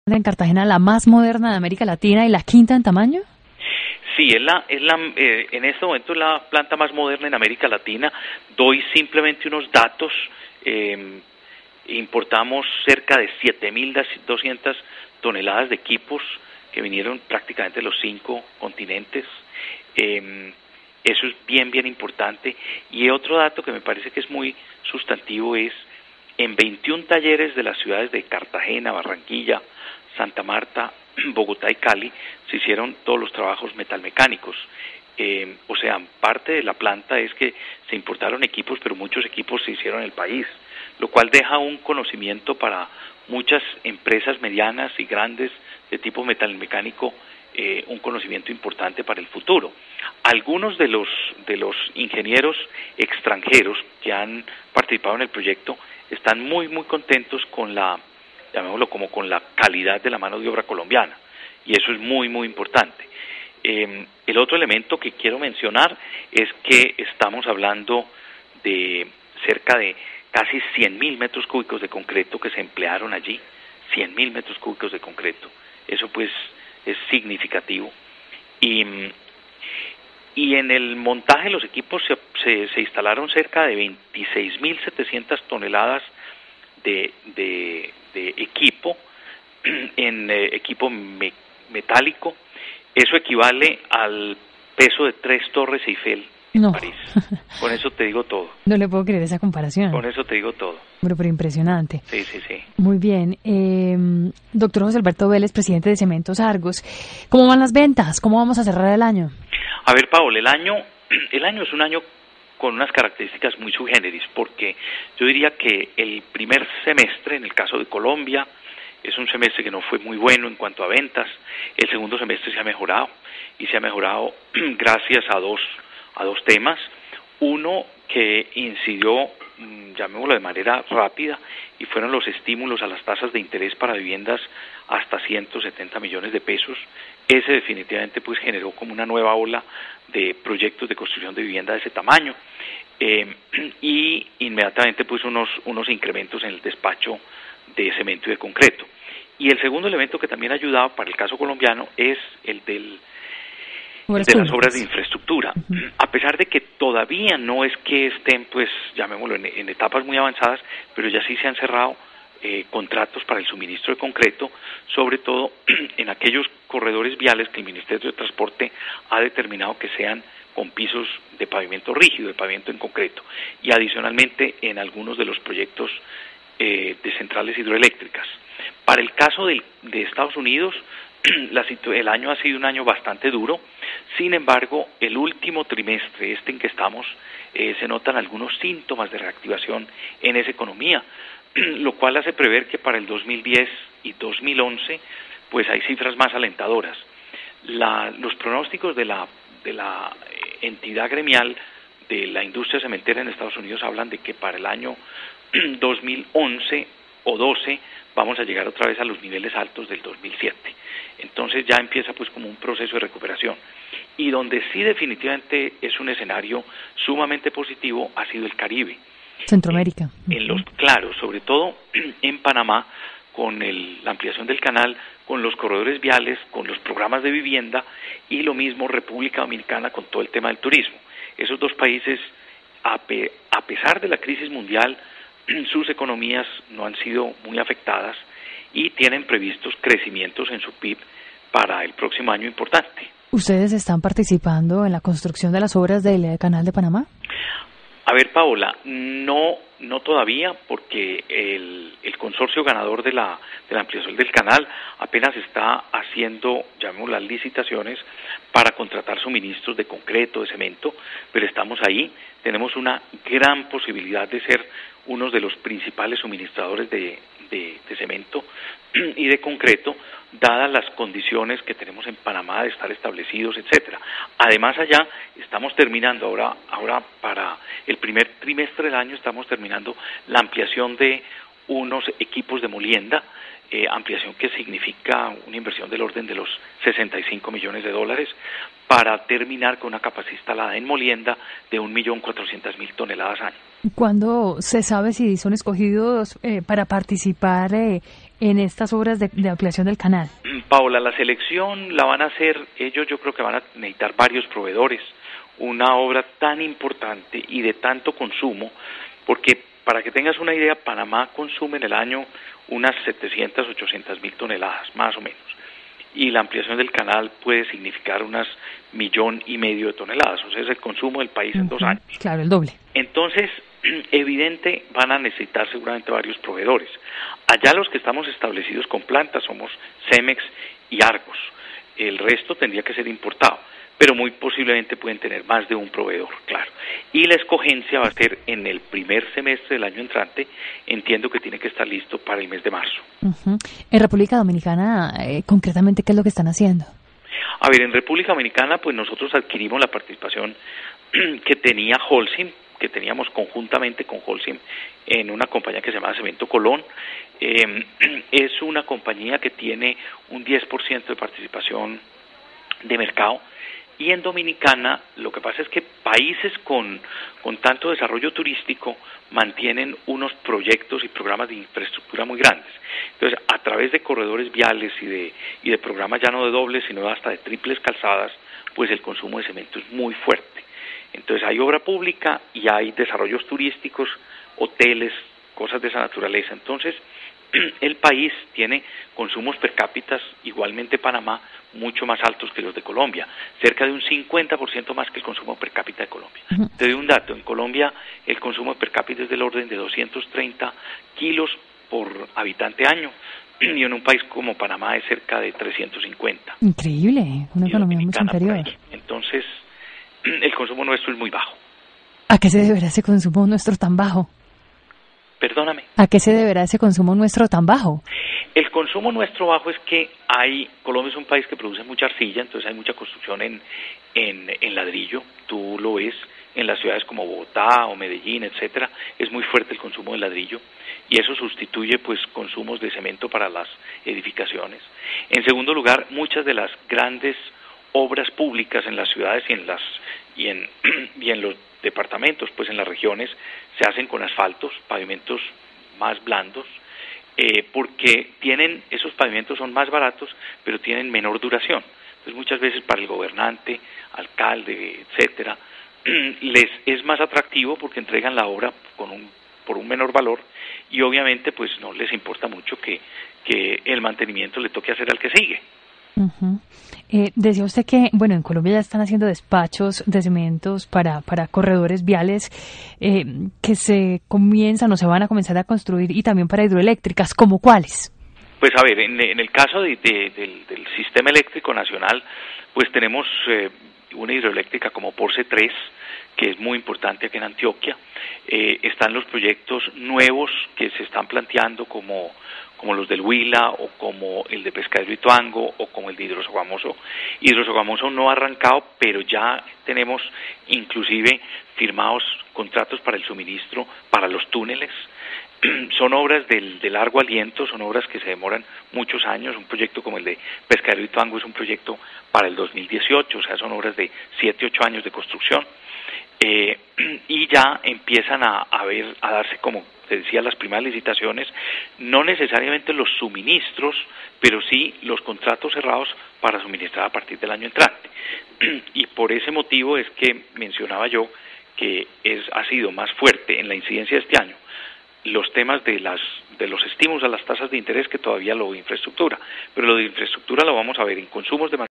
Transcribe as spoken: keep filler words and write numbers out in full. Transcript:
en Cartagena la más moderna de América Latina y la quinta en tamaño? Sí, es la, es la, eh, en este momento es la planta más moderna en América Latina. Doy simplemente unos datos. Eh, importamos cerca de siete mil doscientas toneladas de equipos que vinieron prácticamente de los cinco continentes. Eh, eso es bien, bien importante. Y otro dato que me parece que es muy sustantivo es, en veintiún talleres de las ciudades de Cartagena, Barranquilla, Santa Marta, Bogotá y Cali, se hicieron todos los trabajos metalmecánicos. Eh, o sea, parte de la planta es que se importaron equipos, pero muchos equipos se hicieron en el país, lo cual deja un conocimiento para muchas empresas medianas y grandes de tipo metalmecánico, eh, un conocimiento importante para el futuro. Algunos de los, de los ingenieros extranjeros que han participado en el proyecto están muy, muy contentos con la, llamémoslo como con la calidad de la mano de obra colombiana, y eso es muy, muy importante. Eh, el otro elemento que quiero mencionar es que estamos hablando de cerca de casi cien mil metros cúbicos de concreto que se emplearon allí, cien mil metros cúbicos de concreto. Eso pues es significativo. Y, y en el montaje de los equipos se, se, se instalaron cerca de veintiséis mil setecientas toneladas de, de, de equipo, en eh, equipo me, metálico. Eso equivale al peso de tres torres Eiffel en no. París. Con eso te digo todo. No le puedo creer esa comparación. Con eso te digo todo. Pero, pero impresionante. Sí, sí, sí. Muy bien. Eh, doctor José Alberto Vélez, presidente de Cementos Argos. ¿Cómo van las ventas? ¿Cómo vamos a cerrar el año? A ver, Paola, el año, el año es un año con unas características muy sui generis, porque yo diría que el primer semestre, en el caso de Colombia, es un semestre que no fue muy bueno en cuanto a ventas. El segundo semestre se ha mejorado, y se ha mejorado gracias a dos, a dos temas. Uno que incidió, llamémoslo de manera rápida, y fueron los estímulos a las tasas de interés para viviendas hasta ciento setenta millones de pesos. Ese definitivamente pues generó como una nueva ola de proyectos de construcción de vivienda de ese tamaño, eh, y inmediatamente pues unos, unos incrementos en el despacho de cemento y de concreto. Y el segundo elemento que también ha ayudado para el caso colombiano es el del el de las obras de infraestructura. Uh-huh. A pesar de que todavía no es que estén, pues, llamémoslo, en, en etapas muy avanzadas, pero ya sí se han cerrado eh, contratos para el suministro de concreto, sobre todo en aquellos corredores viales que el Ministerio de Transporte ha determinado que sean con pisos de pavimento rígido, de pavimento en concreto, y adicionalmente en algunos de los proyectos eh, de centrales hidroeléctricas. Para el caso del, de Estados Unidos, la situ- el año ha sido un año bastante duro. Sin embargo, el último trimestre, este en que estamos, eh, se notan algunos síntomas de reactivación en esa economía, lo cual hace prever que para el dos mil diez y dos mil once, pues hay cifras más alentadoras. La, los pronósticos de la, de la entidad gremial de la industria cementera en Estados Unidos hablan de que para el año dos mil once o doce vamos a llegar otra vez a los niveles altos del dos mil siete. Entonces ya empieza pues como un proceso de recuperación. Y donde sí definitivamente es un escenario sumamente positivo ha sido el Caribe. Centroamérica. En, en los, claro, sobre todo en Panamá, con el, la ampliación del canal, con los corredores viales, con los programas de vivienda, y lo mismo República Dominicana con todo el tema del turismo. Esos dos países, a, pe, a pesar de la crisis mundial, sus economías no han sido muy afectadas y tienen previstos crecimientos en su P I B para el próximo año importante. ¿Ustedes están participando en la construcción de las obras del Canal de Panamá? A ver, Paola, no, no todavía, porque el, el consorcio ganador de la, de la ampliación del canal apenas está haciendo, llamémoslo, las licitaciones para contratar suministros de concreto, de cemento, pero estamos ahí. Tenemos una gran posibilidad de ser uno de los principales suministradores de, de, de cemento y de concreto, dadas las condiciones que tenemos en Panamá de estar establecidos, etcétera. Además, allá estamos terminando ahora, ahora para el primer trimestre del año estamos terminando la ampliación de unos equipos de molienda, eh, ampliación que significa una inversión del orden de los sesenta y cinco millones de dólares, para terminar con una capacidad instalada en molienda de un millón cuatrocientas mil toneladas año. ¿Cuándo se sabe si son escogidos eh, para participar eh, en estas obras de, de ampliación del canal? Paola, la selección la van a hacer ellos, yo creo que van a necesitar varios proveedores, una obra tan importante y de tanto consumo, porque para que tengas una idea, Panamá consume en el año unas setecientas, ochocientas mil toneladas, más o menos, y la ampliación del canal puede significar unas millón y medio de toneladas, o sea, es el consumo del país en uh-huh. dos años. Claro, el doble. Entonces, evidente, van a necesitar seguramente varios proveedores. Allá los que estamos establecidos con plantas somos Cemex y Argos. El resto tendría que ser importado, pero muy posiblemente pueden tener más de un proveedor, claro. Y la escogencia va a ser en el primer semestre del año entrante. Entiendo que tiene que estar listo para el mes de marzo. Uh-huh. En República Dominicana, eh, concretamente, ¿qué es lo que están haciendo? A ver, en República Dominicana, pues nosotros adquirimos la participación que tenía Holcim, que teníamos conjuntamente con Holcim en una compañía que se llama Cemento Colón. Eh, es una compañía que tiene un diez por ciento de participación de mercado, y en Dominicana lo que pasa es que países con, con tanto desarrollo turístico mantienen unos proyectos y programas de infraestructura muy grandes. Entonces, a través de corredores viales y de, y de programas ya no de dobles, sino hasta de triples calzadas, pues el consumo de cemento es muy fuerte. Entonces hay obra pública y hay desarrollos turísticos, hoteles, cosas de esa naturaleza. Entonces el país tiene consumos per cápita, igualmente Panamá, mucho más altos que los de Colombia, cerca de un cincuenta por ciento más que el consumo per cápita de Colombia. Uh-huh. Te doy un dato, en Colombia el consumo per cápita es del orden de doscientos treinta kilos por habitante año, y en un país como Panamá es cerca de trescientos cincuenta. Increíble, una economía mucho inferior. Entonces, el consumo nuestro es muy bajo. ¿A qué se deberá ese consumo nuestro tan bajo? Perdóname. ¿A qué se deberá ese consumo nuestro tan bajo? El consumo nuestro bajo es que hay, Colombia es un país que produce mucha arcilla, entonces hay mucha construcción en, en, en ladrillo, tú lo ves en las ciudades como Bogotá o Medellín, etcétera, es muy fuerte el consumo de ladrillo, y eso sustituye pues consumos de cemento para las edificaciones. En segundo lugar, muchas de las grandes obras públicas en las ciudades y en las y en y en los departamentos, pues en las regiones, se hacen con asfaltos, pavimentos más blandos, eh, porque tienen, esos pavimentos son más baratos, pero tienen menor duración. Entonces muchas veces para el gobernante, alcalde, etcétera, les es más atractivo porque entregan la obra con un por un menor valor, y obviamente pues no les importa mucho que, que el mantenimiento le toque hacer al que sigue. Uh-huh. Eh, decía usted que, bueno, en Colombia ya están haciendo despachos de cementos para, para corredores viales eh, que se comienzan o se van a comenzar a construir, y también para hidroeléctricas, ¿como cuáles? Pues a ver, en, en el caso de, de, del, del sistema eléctrico nacional, pues tenemos eh, una hidroeléctrica como Porce tres, que es muy importante aquí en Antioquia. Eh, están los proyectos nuevos que se están planteando como como los del Huila, o como el de Pescadero Ituango, o como el de Hidrosogamoso. Hidrosogamoso no ha arrancado, pero ya tenemos inclusive firmados contratos para el suministro, para los túneles. Son obras del, de largo aliento, son obras que se demoran muchos años. Un proyecto como el de Pescadero Ituango es un proyecto para el dos mil dieciocho, o sea, son obras de siete, ocho años de construcción. Eh, y ya empiezan a, a ver, a darse, como te decía, las primeras licitaciones, no necesariamente los suministros, pero sí los contratos cerrados para suministrar a partir del año entrante. Y por ese motivo es que mencionaba yo que es ha sido más fuerte en la incidencia de este año los temas de las de los estímulos a las tasas de interés que todavía lo de infraestructura, pero lo de infraestructura lo vamos a ver en consumos de